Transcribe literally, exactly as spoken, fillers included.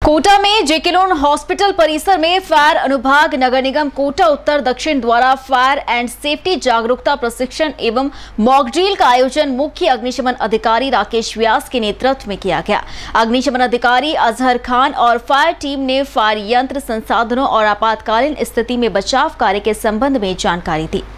कोटा में जेकेलोन हॉस्पिटल परिसर में फायर अनुभाग नगर निगम कोटा उत्तर दक्षिण द्वारा फायर एंड सेफ्टी जागरूकता प्रशिक्षण एवं मॉक ड्रिल का आयोजन मुख्य अग्निशमन अधिकारी राकेश व्यास के नेतृत्व में किया गया। अग्निशमन अधिकारी अजहर खान और फायर टीम ने फायर यंत्र संसाधनों और आपातकालीन स्थिति में बचाव कार्य के संबंध में जानकारी दी।